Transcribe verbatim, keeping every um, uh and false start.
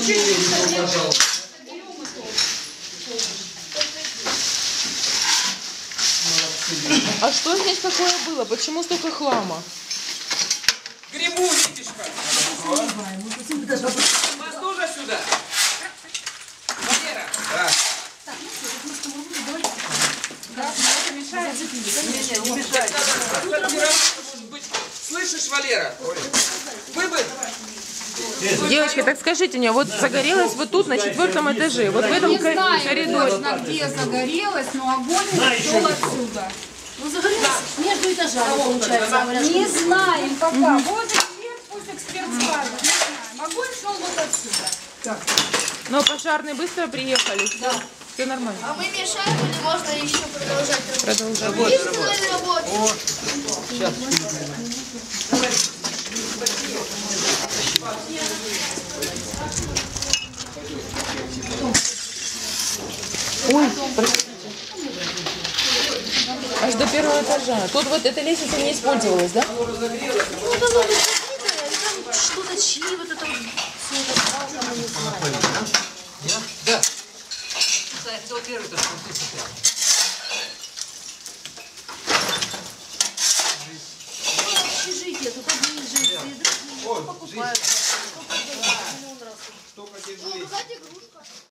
А что здесь такое было? Почему столько хлама? Грибу, Витюшка. Вас тоже сюда. Валера. Да. Слышишь, Валера? Вы бы... Девочки, так скажите мне, вот загорелось вот тут, на четвертом этаже, вот в этом коридоре. Где загорелось, но огонь шел отсюда. Ну, загорелось между этажами, получается. Не знаем пока. Вот эксперт, пусть эксперт скажет. Не знаем. Огонь шел вот отсюда. Но пожарные быстро приехали. Да. Все нормально. А вы мешаем или можно еще продолжать работать? Продолжать. Работать. Работать. Сейчас. Ой, простите. Аж до первого этажа. Тут вот эта лестница не использовалась, да? Ну, да, ну, там что-то чьи, вот это вот, все это спал, там, не знаю. Да. Это вот первый, это спуститься прямо. Общежитие, тут одни жильцы, другие покупают. Что хотят жить?